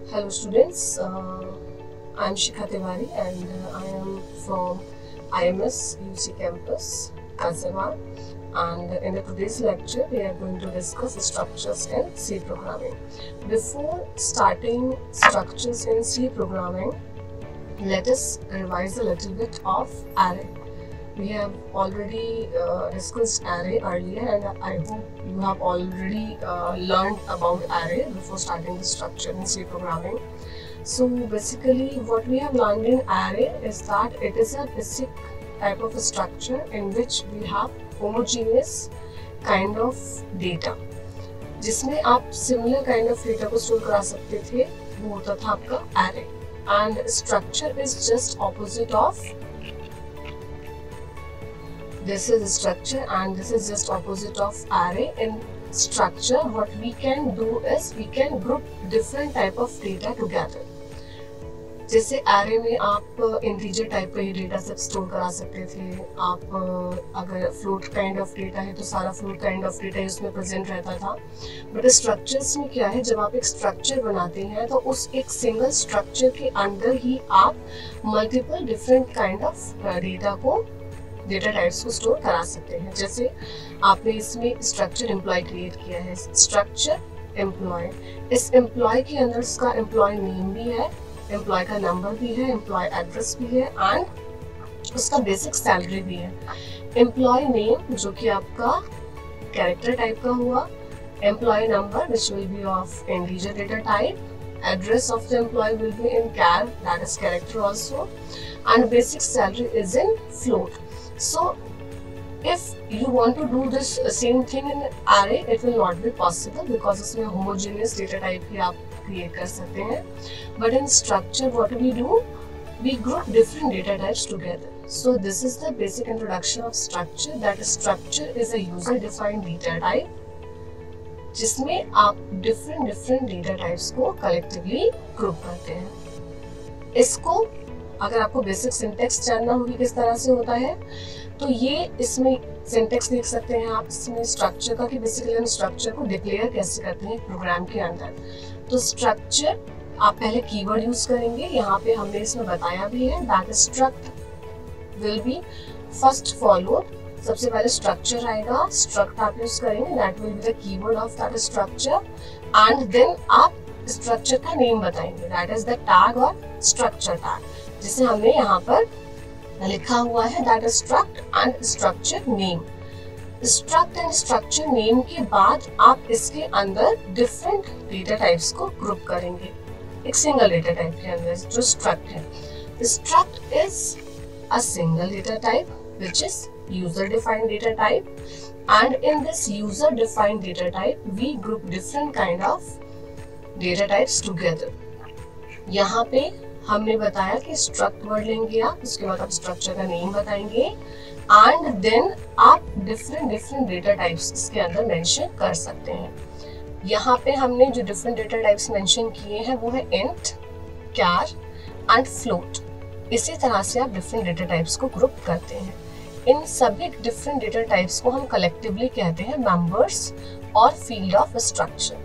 Hello students, I am Shikha Tiwari and I am from IMS UC campus, Kazimar, and in today's lecture we are going to discuss structures in C programming. Before starting structures in C programming, let us revise a little bit of array. We have already discussed array earlier and I hope you have already learned about array before starting the structure in C programming. So basically what we have learned in array is that it is a basic type of a structure in which we have homogeneous kind of data, जिसमें आप similar kind of data को store करा सकते थे, वो होता था आपका array. And structure is just opposite of this is structure and this is just opposite of array. In structure what we can do is we can group different type of data together. जैसे array में आप integer type का ही data सब store करा सकते थे, आप अगर float kind of data है तो सारा float kind of data उसमें present रहता था. But structures में क्या है, जब आप एक structure बनाते हैं तो उस एक single structure के अंदर ही आप multiple different kind of data को डेटा टाइप्स को स्टोर करा सकते हैं. जैसे आपने इसमें स्ट्रक्चर एम्प्लॉय क्रिएट किया है, स्ट्रक्चर एम्प्लॉय, इस एम्प्लॉय के अंदर उसका एम्प्लॉय नेम भी है, एम्प्लॉय का नंबर भी है, एम्प्लॉय एड्रेस भी है एंड उसका बेसिक सैलरी भी है. एम्प्लॉय नेम जो कि आपका कैरेक्टर टाइप का हुआ, employ number which will be of integer data type, address of the employee will be in char, that is character also, and basic salary is in float. So if you want to do this same thing in array, it will not be possible because उसमें homogeneous data type ही आप create कर सकते हैं. But in structure what we do, we group different data types together. So this is the basic introduction of structure, that structure is a user defined data type जिसमें आप different data types को collectively group करते हैं. इसको अगर आपको basic syntax जानना होगी किस तरह से होता है तो ये इसमें सिंटेक्स देख सकते हैं आप इसमें स्ट्रक्चर का, कि बेसिकली हम स्ट्रक्चर को डिक्लेयर कैसे करते हैं प्रोग्राम के अंदर. तो स्ट्रक्चर आप पहले कीवर्ड यूज करेंगे, यहाँ पे हमने इसमें बताया भी है that struct will be first followed. सबसे पहले स्ट्रक्चर आएगा, स्ट्रक्ट आप यूज करेंगे, that will be the keyword of that structure and then आप स्ट्रक्चर का नेम बताएंगे, दैट इज द टैग और स्ट्रक्चर टैग, जिसे हमने यहाँ पर लिखा हुआ है that is struct and structure name. Struct and structure name के बाद आप इसके अंदर डिफरेंट डेटा टाइप्स को ग्रुप करेंगे एक सिंगल डेटा टाइप के अंदर जो स्ट्रक्ट है. Struct is a single data type which is user defined data type and in this user defined data type we group different kind of data types together. यहाँ पे हमने बताया कि struct word लेंगे आप, उसके बाद आप स्ट्रक्चर का नेम बताएंगे एंड देन आप डिफरेंट डेटा टाइप्स इसके अंदर मेंशन कर सकते हैं. यहाँ पे हमने जो डिफरेंट डेटा टाइप्स मेंशन किए हैं वो है इंट, कैर एंड फ्लोट. इसी तरह से आप डिफरेंट डेटा टाइप्स को ग्रुप करते हैं. इन सभी डिफरेंट डेटा टाइप्स को हम कलेक्टिवली कहते हैं मेंबर्स और field of structure.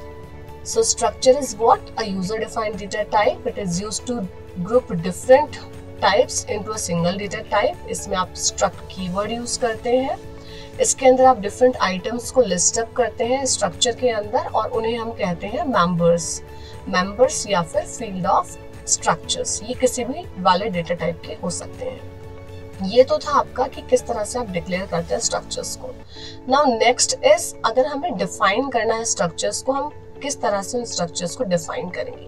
So structure is what? A user defined data type. It is used to group different types into a single data type. इसमें आप struct keyword use करते हैं. इसके अंदर आप different items को list up करते हैं structure के अंदर और उन्हें हम कहते हैं members या फिर field of structures. ये किसी भी valid data type के हो सकते हैं. ये तो था आपका कि किस तरह से आप डिक्लेयर करते हैं स्ट्रक्चर्स को. नाउ नेक्स्ट इज अगर हमें डिफाइन करना है स्ट्रक्चर्स को, हम किस तरह से उन स्ट्रक्चर्स को डिफाइन करेंगे.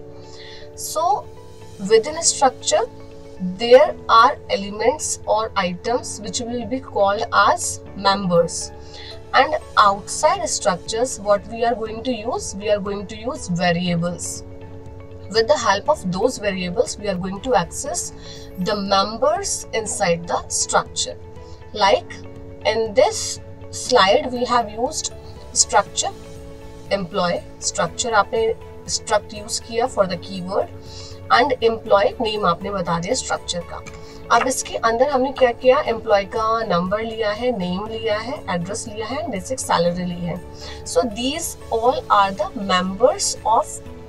So within structure there are elements और items which will be called as members and outside structures what we are going to use variables. With the help of those variables, we are going to access the members inside the structure. Like in this slide, we have used structure, employee, structure आपने struct use किया for the keyword and employee name आपने बता दिया structure का. अब इसके अंदर हमने क्या किया, employee का number लिया है, name लिया है, address लिया है, basic salary ली है. So these all are the members of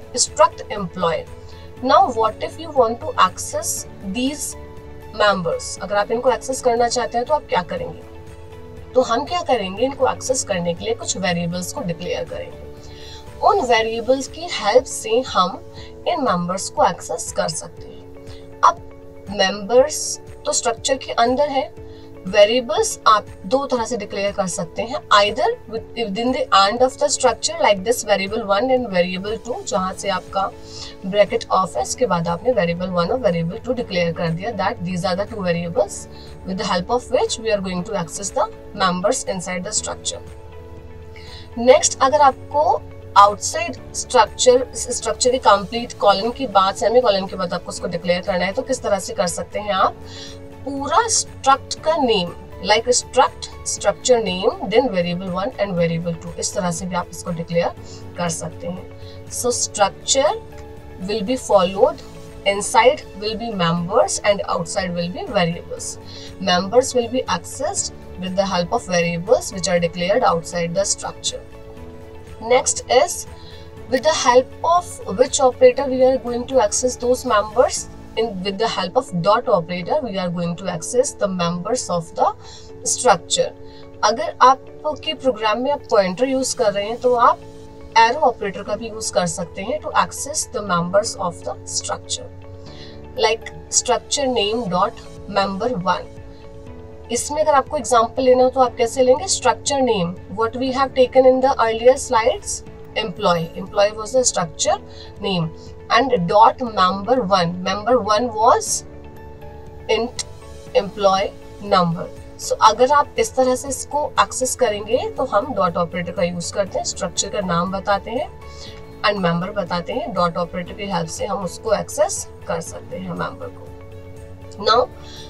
struct employee. Now what if you want to access these members? अगर आप इनको एक्सेस करना चाहते हैं तो आप क्या करेंगे? तो हम क्या करेंगे, इनको एक्सेस करने के लिए कुछ वेरिएबल्स को डिक्लेयर करेंगे। उन वेरिएबल्स की हेल्प से हम इन मेंबर्स को एक्सेस कर सकते हैं। अब मेंबर्स तो स्ट्रक्चर के अंदर है, वेरिएबल्स आप दो तरह से डिक्लेयर कर सकते हैं, either within the end of the structure like this variable 1 and variable 2, जहां से आपका ब्रैकेट ऑफ है, इसके बाद आपने वेरिएबल 1 और वेरिएबल 2 डिक्लेयर कर दिया that these are the two variables with the help of which we are going to access the members inside the structure. Next, अगर आपको आउटसाइड स्ट्रक्चर की कंप्लीट कॉलम की बात, सेमी कॉलम के बाद आपको उसको डिक्लेयर करना है, तो किस तरह से कर सकते हैं आप? पूरा स्ट्रक्ट का name like structure name then variable 1 and variable 2, इस तरह से भी आप इसको डिक्लेयर कर सकते हैं। So structure will be followed, inside will be members and outside will be variables. Members will be accessed with the help of variables which are declared outside the structure. Next is with the help of which operator we are going to access those members. With the help of dot operator we are going to access the members of the structure. अगर आपके programme में आप pointer use कर रहे हैं तो आप arrow operator का भी यूज कर सकते हैं to access the members of the structure, like structure name dot member 1। इसमें अगर आपको एग्जांपल लेना हो तो आप कैसे लेंगे? Structure name, what we have taken in the earlier slides, employ was the structure name, and dot member 1 was int employee number. So अगर आप इस तरह से इसको एक्सेस करेंगे तो हम डॉट ऑपरेटर का यूज करते हैं, स्ट्रक्चर का नाम बताते हैं एंड मेंबर बताते हैं, डॉट ऑपरेटर की हेल्प से हम उसको एक्सेस कर सकते हैं मेंबर को। नाउ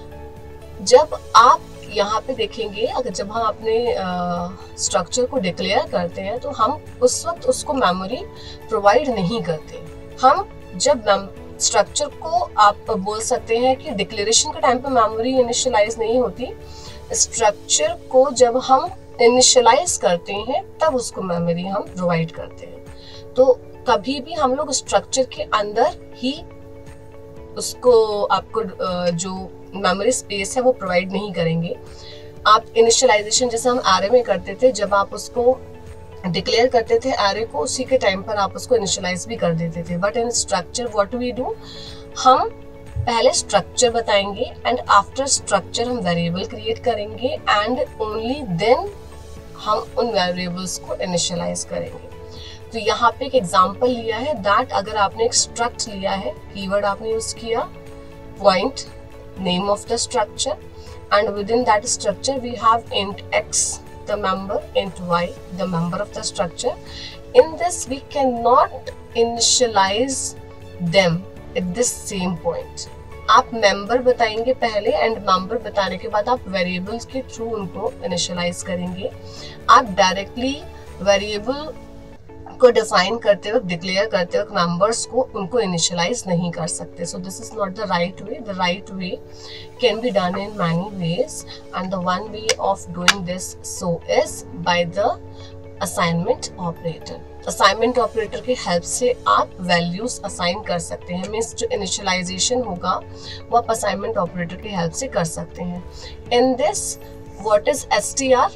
जब आप यहाँ पे देखेंगे, अगर जब हम अपने स्ट्रक्चर को डिक्लेयर करते हैं तो हम उस वक्त उसको मेमोरी प्रोवाइड नहीं करते। हम जब स्ट्रक्चर को आप बोल सकते हैं कि डिक्लेरेशन के टाइम पे मेमोरी इनिशियलाइज नहीं होती, स्ट्रक्चर को जब हम इनिशियलाइज करते हैं तब उसको मेमोरी हम प्रोवाइड करते हैं। तो कभी भी हम लोग स्ट्रक्चर के अंदर ही उसको आपको जो मेमोरी स्पेस है वो प्रोवाइड नहीं करेंगे। आप इनिशियलाइजेशन जैसे हम एरे में करते थे, जब आप उसको डिक्लेयर करते थे एरे को, उसी के टाइम पर आप उसको इनिशियलाइज भी कर देते थे। But in structure what we do, हम पहले स्ट्रक्चर बताएंगे एंड आफ्टर स्ट्रक्चर हम वेरिएबल क्रिएट करेंगे एंड ओनली देन हम उन वेरिएबल्स को इनिशियलाइज करेंगे। तो यहाँ पे एक एग्जांपल लिया है दैट अगर आपने एक स्ट्रक्ट लिया है, कीवर्ड आपने यूज किया point name of the structure and within that structure we have int x the member, int y the member of the structure. In this we cannot initialize them at this same point. आप member बताएंगे पहले and member बताने के बाद आप variables के through उनको initialize करेंगे। आप डायरेक्टली वेरिएबल को डिफाइन करते वक्त, डिक्लेयर करते वक्त मेंबर्स को उनको इनिशियलाइज नहीं कर सकते। So this is not the right way. The right way can be done in many ways and the one way of doing this so is by the assignment operator. Assignment operator की help से आप values assign कर सकते हैं। Means जो initialisation होगा वो आप असाइनमेंट ऑपरेटर की हेल्प से कर सकते हैं। In this what is str?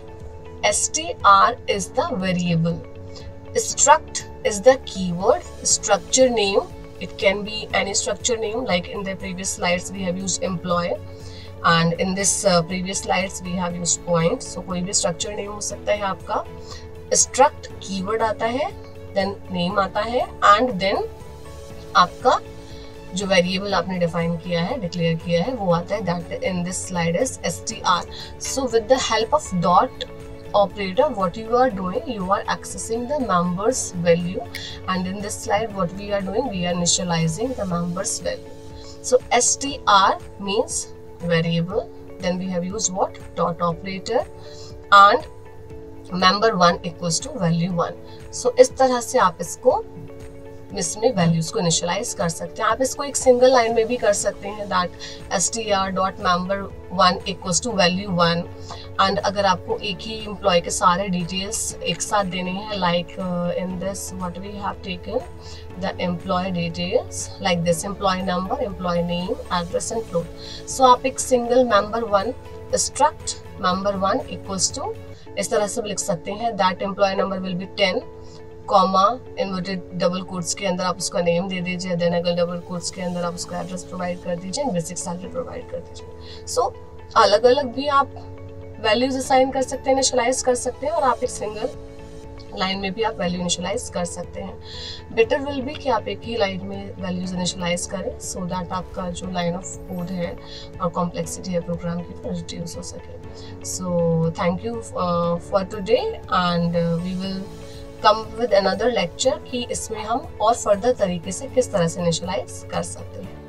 str is the variable. Struct is the keyword. Structure name, it can be any structure name, like in the previous slides we have used employee and in this previous slides we have used point. So कोई भी structure name हो सकता है आपका। Struct keyword आता है, then name आता है and then आपका जो वेरिएबल आपने डिफाइन किया है, डिक्लेयर किया है, वो आता है। That in this slide is str. So with the help of dot operator, what you are doing, you are accessing the members value, and in this slide what we are doing, we are initializing the members value. So str means variable, then we have used what? Dot operator and member 1 equals to value 1. So इस तरह से आप इसको इसमें values को initialise कर सकते हैं। आप इसको एक सिंगल लाइन में भी कर सकते हैं that str dot member 1 equals to value 1 and अगर आपको एक ही एम्प्लॉय के सारे डिटेल्स एक साथ देने हैं, like in this what we have taken the employ details like this, employ number, employ name, address and floor. So आप एक single member one struct member one equals to इस तरह से लिख सकते हैं, that employ number will be 10 comma inverted double quotes के अंदर आप उसका नेम दे दीजिए, देन अगर डबल कोट्स के अंदर आप उसका एड्रेस प्रोवाइड कर दीजिए, बेसिक सैलरी प्रोवाइड कर दीजिए. सो अलग अलग भी आप वैल्यूज असाइन कर सकते हैं, इनिशियलाइज कर सकते हैं, और आप एक सिंगल लाइन में भी आप वैल्यू इनिशियलाइज कर सकते हैं. बेटर विल बी कि आप एक ही लाइन में वैल्यूज इनिशियलाइज करें, सो दैट आपका जो लाइन ऑफ कोड है और कॉम्प्लेक्सिटी है प्रोग्राम की वो रिड्यूस हो सके. So thank you for today and we will come with another lecture कि इसमें हम और फर्दर तरीके से किस तरह से इनिशियलाइज कर सकते हैं.